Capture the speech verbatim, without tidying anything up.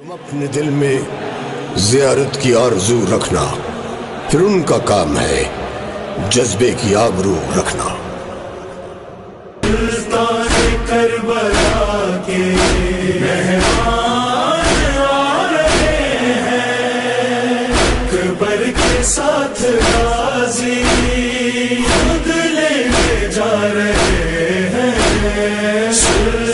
अपने दिल में ज़ियारत की आरज़ू रखना, फिर उनका काम है जज्बे की आबरू रखना। करबला के मेहमान आ रहे हैं, अकबर के साथ गाजी खुद लेके जा रहे हैं।